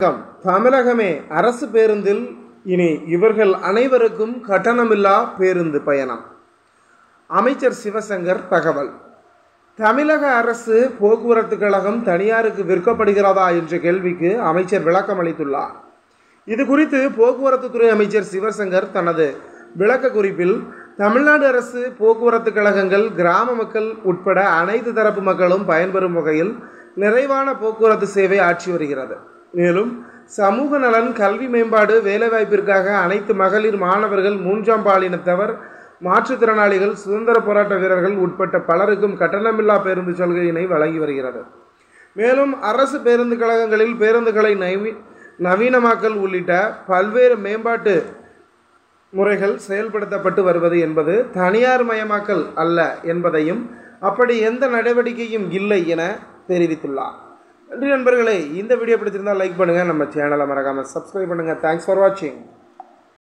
தமிழகமே அரசு பேருந்தில் இனி இவர்கள் அனைவருக்கும் கட்டணமில்லா பேருந்து பயணம். அமைச்சர் சிவசங்கர் தகவல். தமிழக அரசு போக்குவரத்து கழகம் தனியாருக்கு விற்கப்படுகிறதா என்ற கேள்விக்கு அமைச்சர் விளக்கம் அளித்துள்ளார். இது குறித்து போக்குவரத்து துறை அமைச்சர் சிவசங்கர் தனது விளக்க குறிப்பில், தமிழ்நாடு அரசு போக்குவரத்து கழகங்கள் கிராம மக்கள் உட்பட அனைத்து தரப்பு மக்களும் பயன்பெறும் வகையில் நிறைவான போக்குவரத்து சேவை ஆற்றி வருகிறது. மேலும் சமூக நலன், கல்வி மேம்பாடு, வேலைவாய்ப்பிற்காக அனைத்து மகளிர், மாணவர்கள், மூன்றாம் பாலினத்தவர், மாற்றுத்திறனாளிகள், சுதந்திர போராட்ட வீரர்கள் உட்பட்ட பலருக்கும் கட்டணமில்லா பேருந்து சலுகையினை வழங்கி வருகிறது. மேலும் அரசு பேருந்து கழகங்களில் பேருந்துகளை நவீனமாக்கல் உள்ளிட்ட பல்வேறு மேம்பாட்டு முறைகள் செயல்படுத்தப்பட்டு வருவது என்பது தனியார் மயமாக்கல் அல்ல என்பதையும், அப்படி எந்த நடவடிக்கையும் இல்லை என தெரிவித்துள்ளார். நன்றி நண்பர்களே. இந்த வீடியோ பிடிச்சிருந்தால் லைக் பண்ணுங்கள், நம்ம சேனலை மறக்காமல் சப்ஸ்கிரைப் பண்ணுங்கள். தேங்க்ஸ் ஃபார் வாட்சிங்.